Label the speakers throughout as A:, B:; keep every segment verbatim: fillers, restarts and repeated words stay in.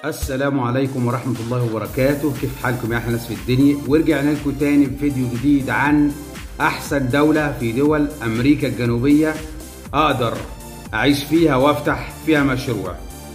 A: السلام عليكم ورحمة الله وبركاته. كيف حالكم يا أحلى ناس في الدنيا؟ ورجعنا لكم تاني بفيديو جديد عن أحسن دولة في دول أمريكا الجنوبية أقدر أعيش فيها وأفتح فيها مشروع.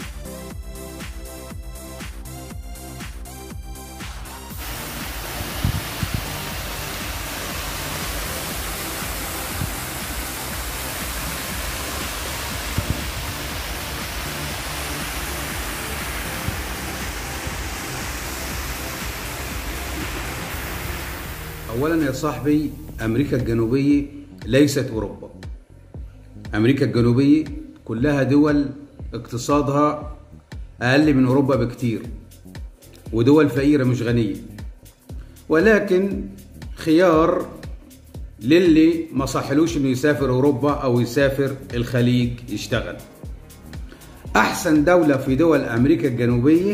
A: أولا يا صاحبي، أمريكا الجنوبية ليست أوروبا. أمريكا الجنوبية كلها دول اقتصادها أقل من أوروبا بكتير، ودول فقيرة مش غنية، ولكن خيار للي ما صحلوش إنه يسافر أوروبا أو يسافر الخليج يشتغل. أحسن دولة في دول أمريكا الجنوبية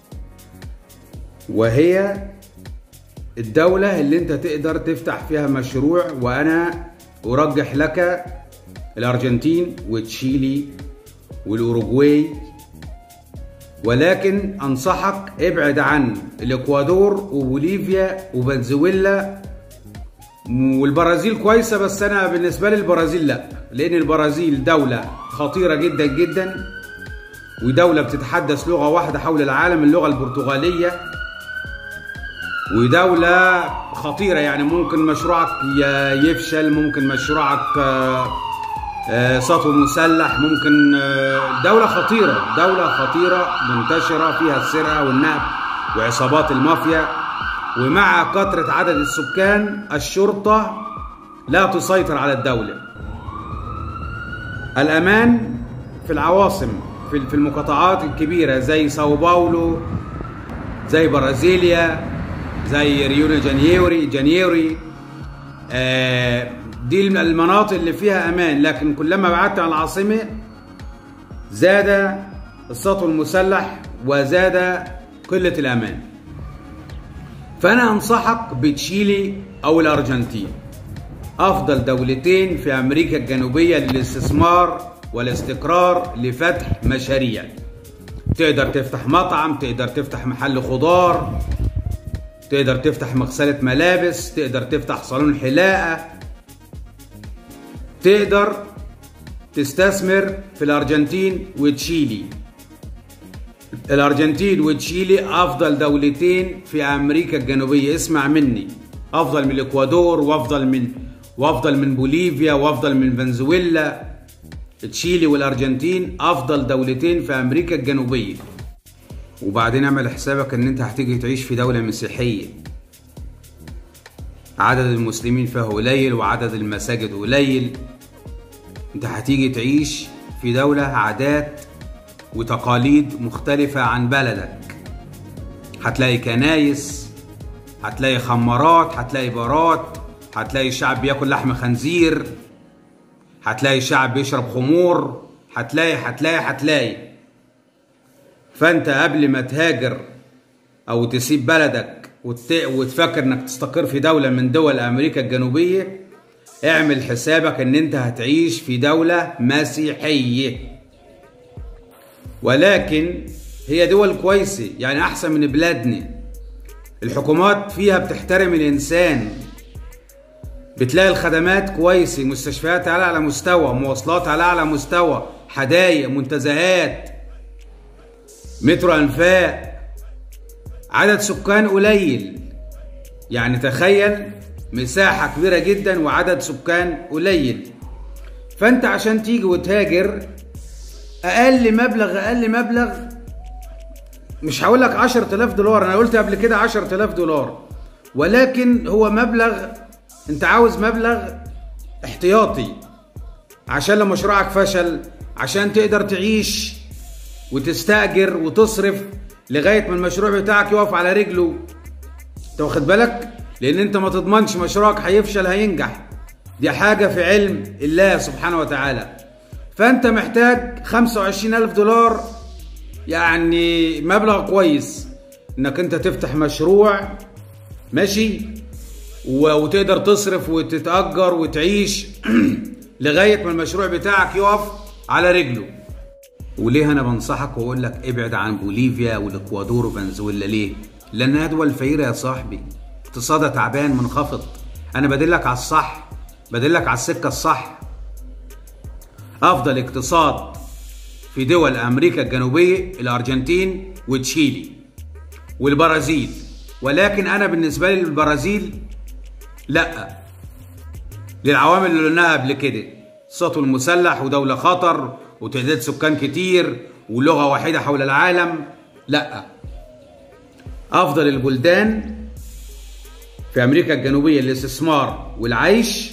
A: وهي الدولة اللي انت تقدر تفتح فيها مشروع، وانا ارجح لك الارجنتين وتشيلي والاوروغواي، ولكن انصحك ابعد عن الاكوادور وبوليفيا وفنزويلا والبرازيل. كويسة بس انا بالنسبة لي البرازيل لا، لان البرازيل دولة خطيرة جدا جدا، ودولة بتتحدث لغة واحدة حول العالم، اللغة البرتغالية، ودولة خطيرة. يعني ممكن مشروعك يفشل، ممكن مشروعك سطو مسلح، ممكن دولة خطيرة، دولة خطيرة منتشرة فيها السرقة والنهب وعصابات المافيا، ومع كثرة عدد السكان الشرطة لا تسيطر على الدولة. الأمان في العواصم، في المقاطعات الكبيرة زي ساو باولو، زي برازيليا، زي ريو جانيوري جانيوري آه دي المناطق اللي فيها امان. لكن كلما بعدت عن العاصمه زاد السطو المسلح وزاد قله الامان. فانا انصحك بتشيلي او الارجنتين، افضل دولتين في امريكا الجنوبيه للاستثمار والاستقرار لفتح مشاريع. تقدر تفتح مطعم، تقدر تفتح محل خضار، تقدر تفتح مغسلة ملابس، تقدر تفتح صالون حلاقة، تقدر تستثمر في الأرجنتين وتشيلي. الأرجنتين وتشيلي أفضل دولتين في أمريكا الجنوبية، اسمع مني، أفضل من الإكوادور وأفضل من وأفضل من بوليفيا وأفضل من فنزويلا. تشيلي والأرجنتين أفضل دولتين في أمريكا الجنوبية. وبعدين اعمل حسابك ان انت هتيجي تعيش في دولة مسيحية عدد المسلمين فيها قليل وعدد المساجد قليل. انت هتيجي تعيش في دولة عادات وتقاليد مختلفة عن بلدك. هتلاقي كنايس، هتلاقي خمارات، هتلاقي بارات، هتلاقي شعب بياكل لحم خنزير، هتلاقي شعب بيشرب خمور، هتلاقي هتلاقي هتلاقي فانت قبل ما تهاجر او تسيب بلدك وت... وتفكر انك تستقر في دولة من دول امريكا الجنوبية، اعمل حسابك ان انت هتعيش في دولة مسيحية. ولكن هي دول كويسة، يعني احسن من بلادنا. الحكومات فيها بتحترم الانسان، بتلاقي الخدمات كويسة، مستشفيات على اعلى مستوى، مواصلات على اعلى مستوى، حدايق، منتزهات، مترو انفاق، عدد سكان قليل. يعني تخيل مساحة كبيرة جدا وعدد سكان قليل. فانت عشان تيجي وتهاجر اقل مبلغ اقل مبلغ مش هقول لك عشرة آلاف دولار، انا قلت قبل كده عشرة آلاف دولار، ولكن هو مبلغ انت عاوز مبلغ احتياطي عشان لو مشروعك فشل، عشان تقدر تعيش وتستأجر وتصرف لغاية ما المشروع بتاعك يقف على رجله. انت واخد بالك؟ لان انت ما تضمنش مشروعك هيفشل هينجح، دي حاجة في علم الله سبحانه وتعالى. فانت محتاج خمسة وعشرين ألف دولار، يعني مبلغ كويس انك انت تفتح مشروع ماشي وتقدر تصرف وتتأجر وتعيش لغاية ما المشروع بتاعك يقف على رجله. وليه انا بنصحك واقول لك ابعد عن بوليفيا والاكوادور وفنزويلا؟ ليه؟ لانها دول فقيره يا صاحبي، اقتصادها تعبان منخفض. انا بدلك على الصح، بدلك على السكه الصح. افضل اقتصاد في دول امريكا الجنوبيه الارجنتين وتشيلي والبرازيل، ولكن انا بالنسبه لي البرازيل لا، للعوامل اللي قلناها قبل كده: السطو المسلح ودوله خطر وتعداد سكان كتير ولغه واحده حول العالم. لا، افضل البلدان في امريكا الجنوبيه للاستثمار والعيش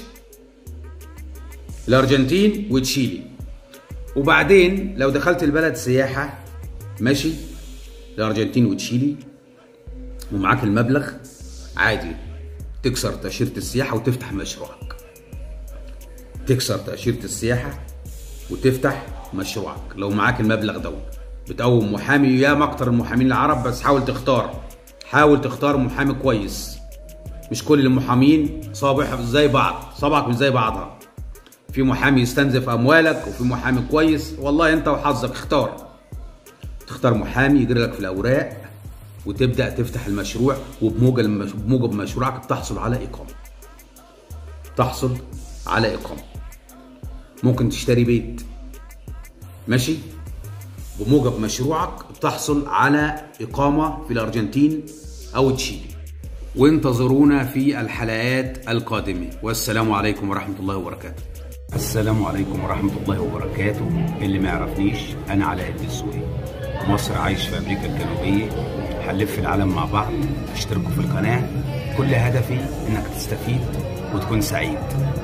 A: الارجنتين وتشيلي. وبعدين لو دخلت البلد سياحه ماشي، الارجنتين وتشيلي ومعاك المبلغ عادي تكسر تاشيره السياحه وتفتح مشروعك. تكسر تاشيره السياحه وتفتح مشروعك لو معاك المبلغ دوت. بتقوم محامي، يا مكتر المحامين العرب، بس حاول تختار حاول تختار محامي كويس. مش كل المحامين صابح زي بعض، صابعك مش زي بعضها. في محامي يستنزف اموالك وفي محامي كويس. والله انت وحظك، اختار تختار محامي يجري لك في الاوراق وتبدا تفتح المشروع، وبموجب مشروعك بتحصل على اقامه. تحصل على اقامه. ممكن تشتري بيت ماشي، بموجب مشروعك بتحصل على اقامه في الارجنتين او تشيلي. وانتظرونا في الحلقات القادمه، والسلام عليكم ورحمه الله وبركاته. السلام عليكم ورحمه الله وبركاته. اللي ما يعرفنيش، انا علاء الدسوقي، مصر، عايش في امريكا الجنوبيه. هنلف العالم مع بعض. اشتركوا في القناه، كل هدفي انك تستفيد وتكون سعيد.